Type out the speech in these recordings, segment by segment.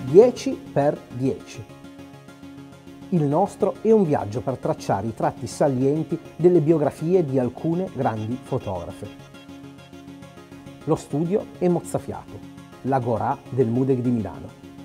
10x10. Il nostro è un viaggio per tracciare i tratti salienti delle biografie di alcune grandi fotografe. Lo studio è mozzafiato, l'Agorà del Mudeg di Milano.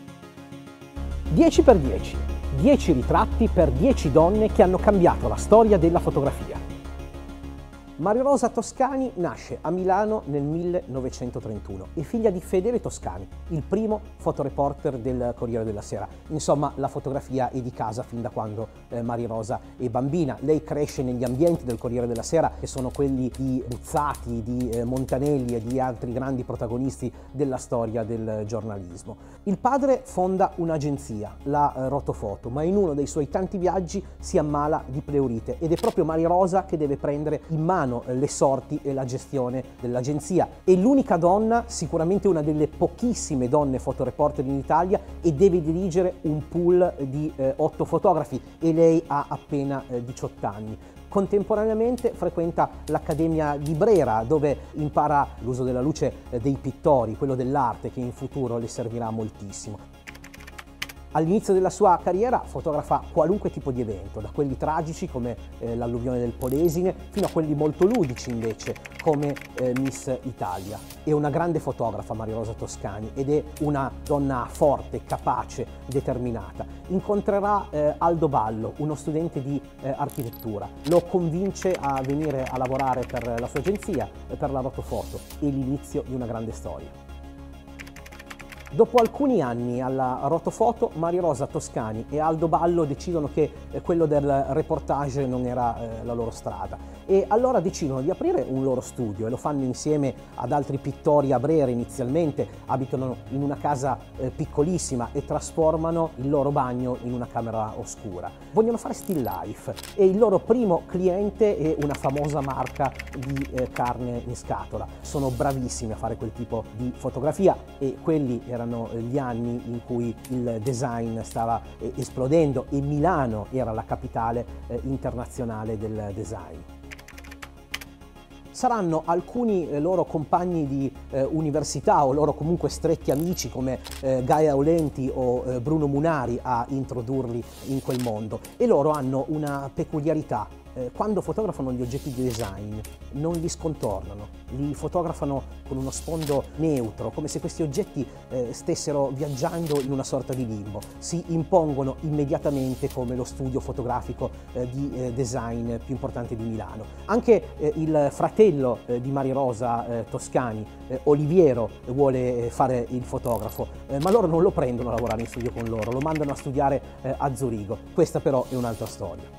10x10, 10 ritratti per 10 donne che hanno cambiato la storia della fotografia. Maria Rosa Toscani nasce a Milano nel 1931, è figlia di Fedele Toscani, il primo fotoreporter del Corriere della Sera. Insomma, la fotografia è di casa fin da quando Maria Rosa è bambina. Lei cresce negli ambienti del Corriere della Sera, che sono quelli di Buzzati, di Montanelli e di altri grandi protagonisti della storia del giornalismo. Il padre fonda un'agenzia, la Rotofoto, ma in uno dei suoi tanti viaggi si ammala di pleurite ed è proprio Maria Rosa che deve prendere in mano le sorti e la gestione dell'agenzia. È l'unica donna, sicuramente una delle pochissime donne fotoreporter in Italia, e deve dirigere un pool di 8 fotografi e lei ha appena 18 anni. Contemporaneamente frequenta l'Accademia di Brera, dove impara l'uso della luce dei pittori, quello dell'arte, che in futuro le servirà moltissimo. All'inizio della sua carriera fotografa qualunque tipo di evento, da quelli tragici come l'alluvione del Polesine, fino a quelli molto ludici invece, come Miss Italia. È una grande fotografa Maria Rosa Toscani ed è una donna forte, capace, determinata. Incontrerà Aldo Ballo, uno studente di architettura. Lo convince a venire a lavorare per la sua agenzia, per la Rotofoto. È l'inizio di una grande storia. Dopo alcuni anni alla Rotofoto, Maria Rosa Toscani e Aldo Ballo decidono che quello del reportage non era la loro strada e allora decidono di aprire un loro studio e lo fanno insieme ad altri pittori a Brera inizialmente, abitano in una casa piccolissima e trasformano il loro bagno in una camera oscura. Vogliono fare still life e il loro primo cliente è una famosa marca di carne in scatola. Sono bravissimi a fare quel tipo di fotografia e quelli erano gli anni in cui il design stava esplodendo e Milano era la capitale internazionale del design. Saranno alcuni loro compagni di università o loro comunque stretti amici come Gaia Aulenti o Bruno Munari a introdurli in quel mondo e loro hanno una peculiarità. Quando fotografano gli oggetti di design non li scontornano, li fotografano con uno sfondo neutro, come se questi oggetti stessero viaggiando in una sorta di limbo. Si impongono immediatamente come lo studio fotografico di design più importante di Milano. Anche il fratello di Maria Rosa Toscani, Oliviero, vuole fare il fotografo, ma loro non lo prendono a lavorare in studio con loro, lo mandano a studiare a Zurigo. Questa però è un'altra storia.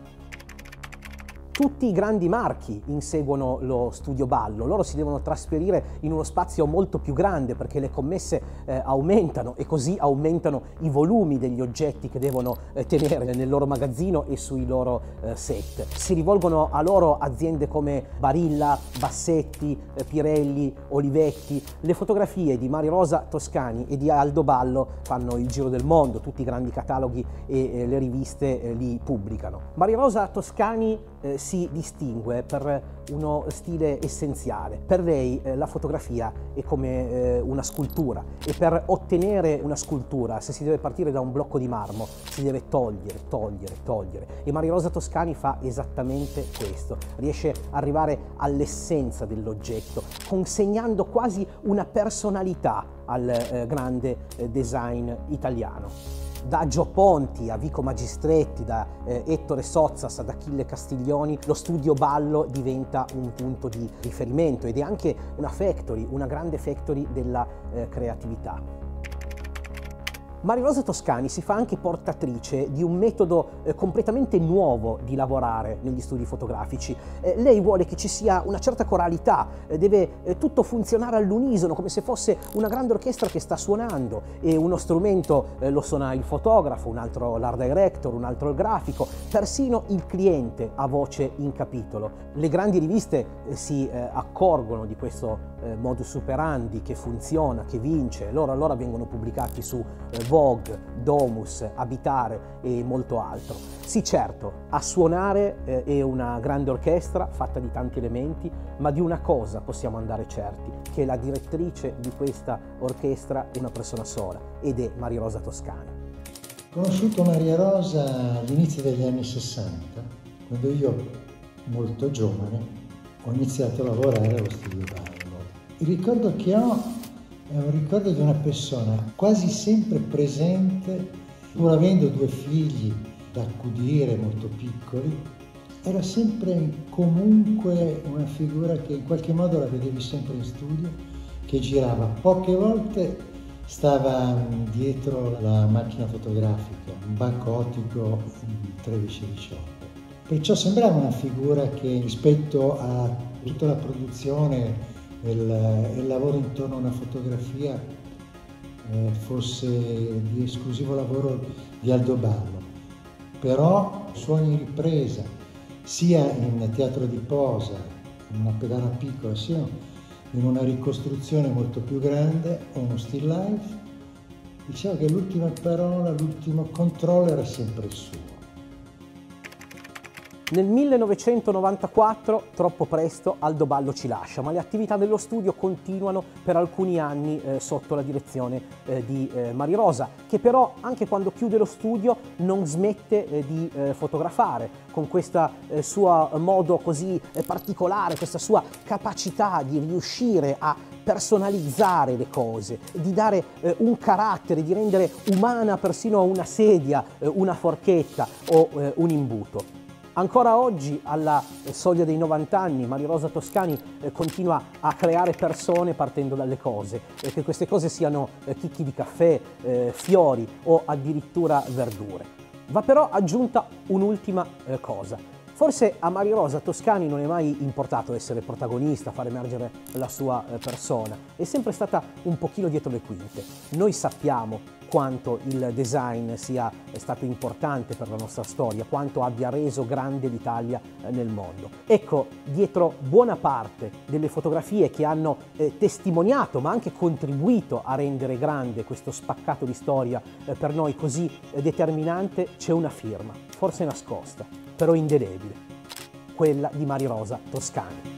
Tutti i grandi marchi inseguono lo studio Ballo, loro si devono trasferire in uno spazio molto più grande perché le commesse aumentano e così aumentano i volumi degli oggetti che devono tenere nel loro magazzino e sui loro set. Si rivolgono a loro aziende come Barilla, Bassetti, Pirelli, Olivetti. Le fotografie di Maria Rosa Toscani e di Aldo Ballo fanno il giro del mondo, tutti i grandi cataloghi e le riviste li pubblicano. Maria Rosa Toscani si distingue per uno stile essenziale. Per lei la fotografia è come una scultura e per ottenere una scultura, se si deve partire da un blocco di marmo, si deve togliere e Maria Rosa Toscani fa esattamente questo, riesce ad arrivare all'essenza dell'oggetto, consegnando quasi una personalità al grande design italiano. Da Gio Ponti a Vico Magistretti, da Ettore Sozzas ad Achille Castiglioni, lo studio Ballo diventa un punto di riferimento ed è anche una factory, una grande factory della creatività. Maria Rosa Toscani si fa anche portatrice di un metodo completamente nuovo di lavorare negli studi fotografici. Lei vuole che ci sia una certa coralità, deve tutto funzionare all'unisono, come se fosse una grande orchestra che sta suonando e uno strumento lo suona il fotografo, un altro l'art director, un altro il grafico, persino il cliente ha voce in capitolo. Le grandi riviste si accorgono di questo modus operandi che funziona, che vince, loro allora vengono pubblicati su Vogue, Domus, Abitare e molto altro. Sì, certo, a suonare è una grande orchestra fatta di tanti elementi, ma di una cosa possiamo andare certi, che la direttrice di questa orchestra è una persona sola, ed è Maria Rosa Toscani. Ho conosciuto Maria Rosa all'inizio degli anni 60, quando io, molto giovane, ho iniziato a lavorare allo studio ballo. Il ricordo che ho è un ricordo di una persona quasi sempre presente, pur avendo 2 figli da accudire molto piccoli, era sempre comunque una figura che in qualche modo la vedevi sempre in studio, che girava. Poche volte stava dietro la macchina fotografica, un banco ottico 13-18. Perciò sembrava una figura che rispetto a tutta la produzione e il lavoro intorno a una fotografia fosse di esclusivo lavoro di Aldo Ballo. Però su ogni ripresa, sia in teatro di posa, in una pedana piccola, sia in una ricostruzione molto più grande o uno still life, diciamo che l'ultima parola, l'ultimo controllo era sempre il suo. Nel 1994, troppo presto, Aldo Ballo ci lascia, ma le attività dello studio continuano per alcuni anni sotto la direzione di Maria Rosa, che però anche quando chiude lo studio non smette di fotografare, con questo suo modo così particolare, questa sua capacità di riuscire a personalizzare le cose, di dare un carattere, di rendere umana persino una sedia, una forchetta o un imbuto. Ancora oggi, alla soglia dei 90 anni, Maria Rosa Toscani continua a creare persone partendo dalle cose, che queste cose siano chicchi di caffè, fiori o addirittura verdure. Va però aggiunta un'ultima cosa. Forse a Maria Rosa Toscani non è mai importato essere protagonista, far emergere la sua persona, è sempre stata un pochino dietro le quinte. Noi sappiamo quanto il design sia stato importante per la nostra storia, quanto abbia reso grande l'Italia nel mondo. Ecco, dietro buona parte delle fotografie che hanno testimoniato, ma anche contribuito a rendere grande questo spaccato di storia per noi così determinante, c'è una firma, forse nascosta, però indelebile, quella di Maria Rosa Toscani.